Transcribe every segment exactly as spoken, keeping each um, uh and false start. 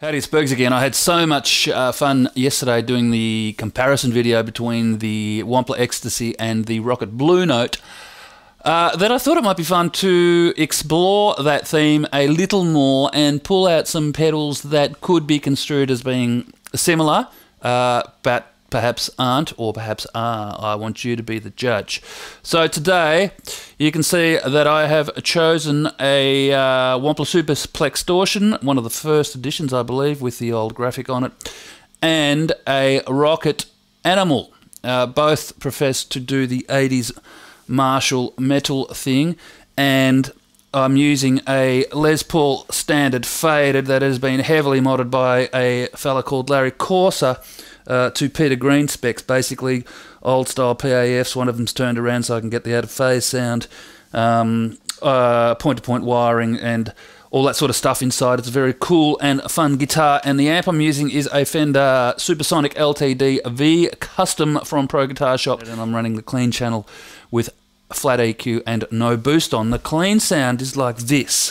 Howdy, it's Bergs again. I had so much uh, fun yesterday doing the comparison video between the Wampler Ecstasy and the Rockett Blue Note uh, that I thought it might be fun to explore that theme a little more and pull out some pedals that could be construed as being similar, uh, but perhaps aren't, or perhaps are. I want you to be the judge. So today, you can see that I have chosen a uh, Wampler Super Plextortion, one of the first editions, I believe, with the old graphic on it, and a Rockett Animal. Uh, both profess to do the eighties Marshall metal thing, and I'm using a Les Paul Standard Faded that has been heavily modded by a fella called Larry Corsa, Uh, to Peter Green specs, basically old style P A Fs. One of them's turned around so I can get the out of phase sound, um, uh, point to point wiring, and all that sort of stuff inside. It's a very cool and fun guitar, and the amp I'm using is a Fender Supersonic L T D V custom from ProGuitarShop, and I'm running the clean channel with flat E Q and no boost on. The clean sound is like this.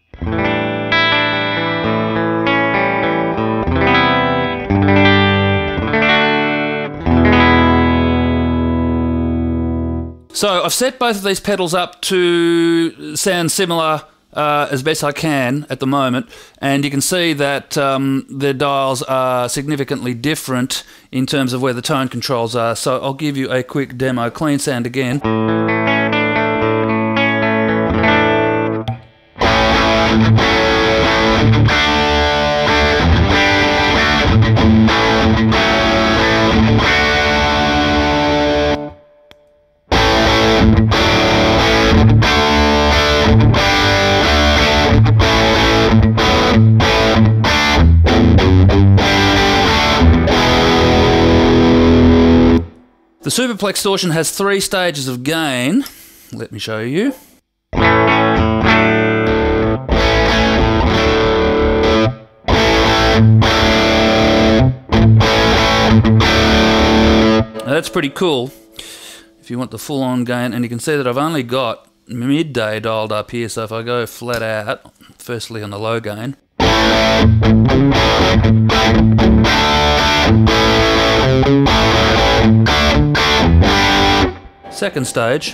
So I've set both of these pedals up to sound similar uh, as best I can at the moment, and you can see that um, the dials are significantly different in terms of where the tone controls are. So I'll give you a quick demo. Clean sound again. The Super Plextortion has three stages of gain. Let me show you. Now that's pretty cool if you want the full-on gain, and you can see that I've only got midday dialed up here, so if I go flat out, firstly on the low gain, second stage,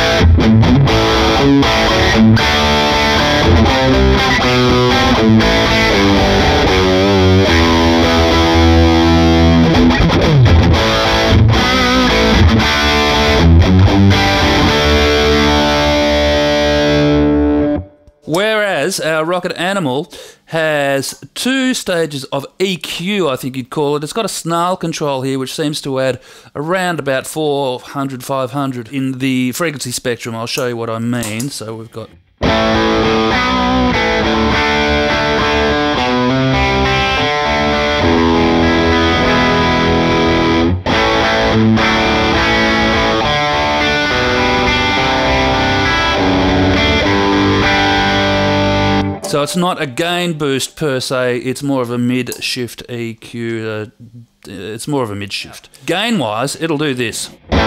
whereas our Rockett Animal has two stages of E Q, I think you'd call it. It's got a snarl control here, which seems to add around about four hundred, five hundred in the frequency spectrum. I'll show you what I mean. So we've got... So it's not a gain boost per se, it's more of a mid-shift E Q, uh, it's more of a mid-shift. Gain-wise, it'll do this.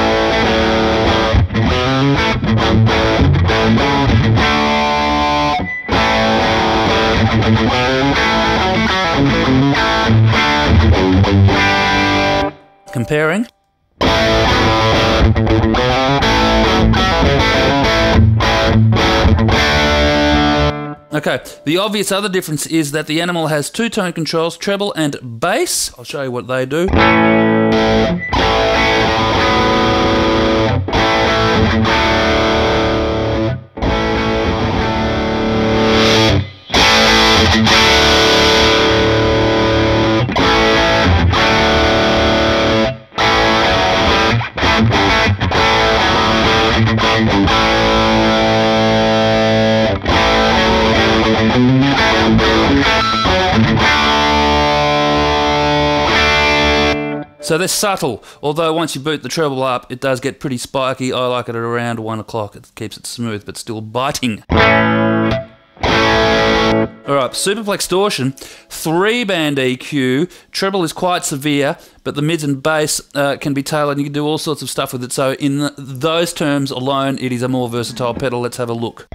Comparing. Okay, the obvious other difference is that the Animal has two tone controls, treble and bass. I'll show you what they do. So they're subtle, although once you boot the treble up, it does get pretty spiky. I like it at around one o'clock. It keeps it smooth, but still biting. Alright, Super Plextortion, three band E Q, treble is quite severe, but the mids and bass uh, can be tailored, and you can do all sorts of stuff with it. So in the, those terms alone, it is a more versatile pedal. Let's have a look.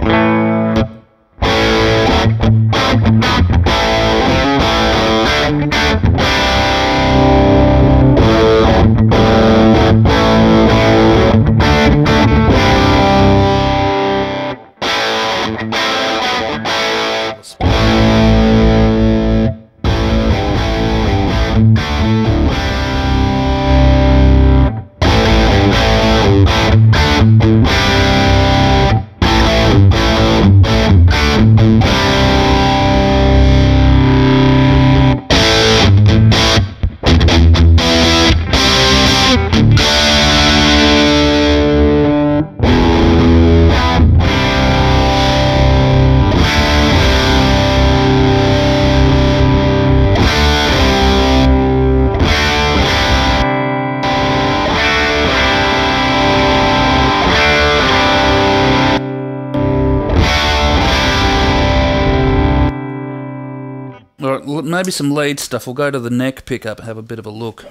maybe some lead stuff. We'll go to the neck pickup and have a bit of a look.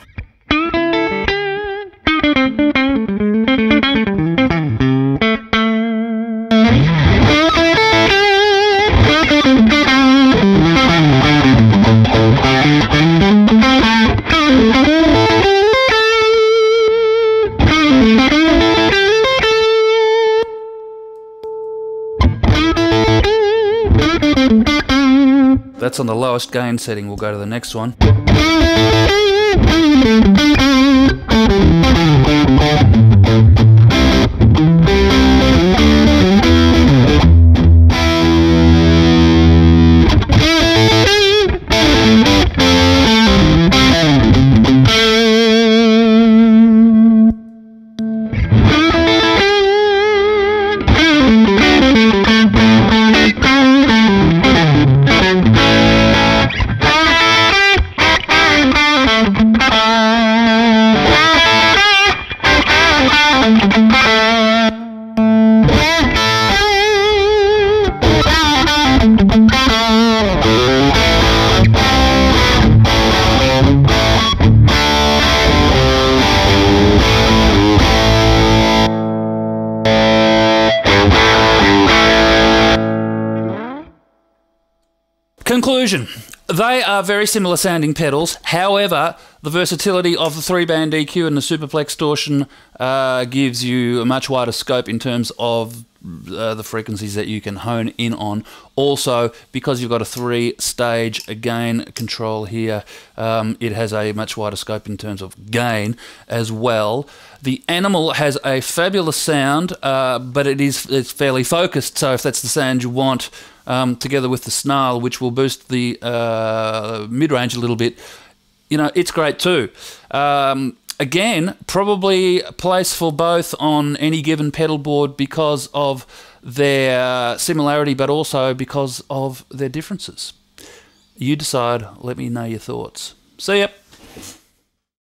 That's on the lowest gain setting. We'll go to the next one. Conclusion. They are very similar sounding pedals. However, the versatility of the three-band E Q and the Super Plextortion uh, gives you a much wider scope in terms of uh, the frequencies that you can hone in on. Also, because you've got a three-stage gain control here, um, it has a much wider scope in terms of gain as well. The Animal has a fabulous sound, uh, but it is it's fairly focused, so if that's the sound you want, um, together with the Snarl, which will boost the uh, mid-range a little bit, you know, it's great too. Um, again, probably a place for both on any given pedal board because of their similarity, but also because of their differences. You decide. Let me know your thoughts. See ya.